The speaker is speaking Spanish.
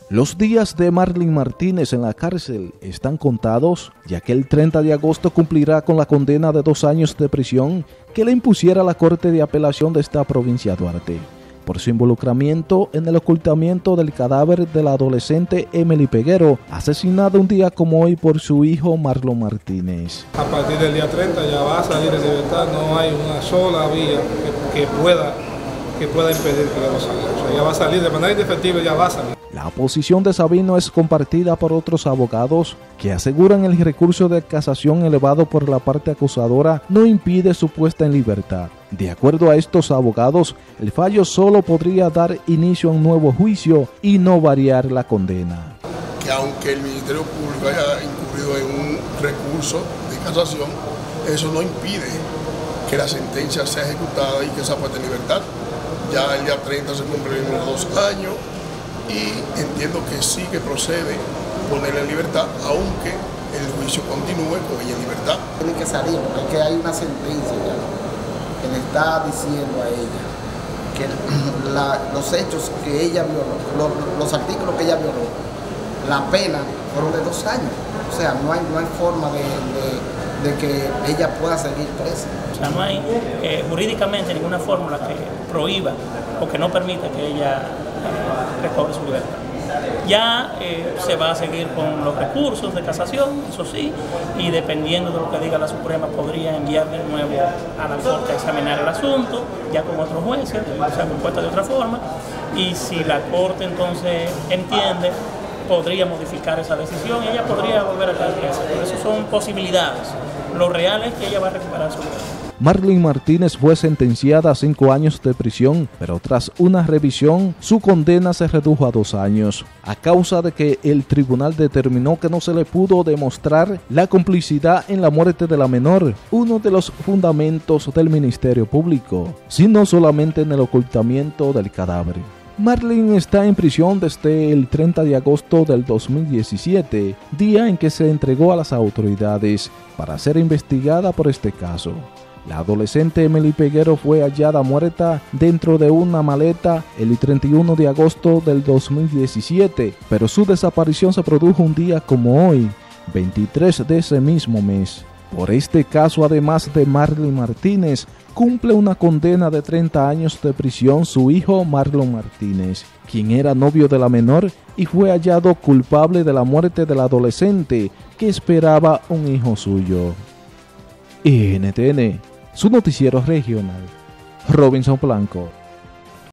Los días de Marlin Martínez en la cárcel están contados, ya que el 30 de agosto cumplirá con la condena de 2 años de prisión que le impusiera la Corte de Apelación de esta provincia de Duarte, por su involucramiento en el ocultamiento del cadáver de la adolescente Emily Peguero, asesinada un día como hoy por su hijo Marlon Martínez. A partir del día 30 ya va a salir de libertad, no hay una sola vía que pueda impedir que ella salga. O sea, ya va a salir de manera indefectible, ya va a salir. La posición de Sabino es compartida por otros abogados que aseguran el recurso de casación elevado por la parte acusadora no impide su puesta en libertad. De acuerdo a estos abogados, el fallo solo podría dar inicio a un nuevo juicio y no variar la condena. Que aunque el Ministerio Público haya incurrido en un recurso de casación, eso no impide que la sentencia sea ejecutada y que sea puesta en libertad. Ya el día 30 se cumplen los 2 años y entiendo que sí que procede ponerla en libertad, aunque el juicio continúe con ella en libertad. Tiene que salir porque hay una sentencia ya que le está diciendo a ella que los hechos que ella violó, los artículos que ella violó, la pena fueron de 2 años. O sea, no hay forma de que ella pueda seguir presa. O sea, no hay jurídicamente ninguna fórmula que prohíba o que no permita que ella recobre su libertad. Ya se va a seguir con los recursos de casación, eso sí, y dependiendo de lo que diga la Suprema podría enviar de nuevo a la Corte a examinar el asunto, ya con otros jueces, o sea, compuesta de otra forma, y si la Corte entonces entiende, podría modificar esa decisión y ella podría volver a caer presa. Por eso son posibilidades. Lo real es que ella va a recuperar su libertad. Marlin Martínez fue sentenciada a 5 años de prisión, pero tras una revisión, su condena se redujo a 2 años, a causa de que el tribunal determinó que no se le pudo demostrar la complicidad en la muerte de la menor, uno de los fundamentos del Ministerio Público, sino solamente en el ocultamiento del cadáver. Marlin está en prisión desde el 30 de agosto del 2017, día en que se entregó a las autoridades para ser investigada por este caso. La adolescente Emily Peguero fue hallada muerta dentro de una maleta el 31 de agosto del 2017, pero su desaparición se produjo un día como hoy, 23 de ese mismo mes. Por este caso, además de Marlin Martínez, cumple una condena de 30 años de prisión su hijo Marlon Martínez, quien era novio de la menor y fue hallado culpable de la muerte del adolescente que esperaba un hijo suyo. NTN, su noticiero regional, Robinson Blanco.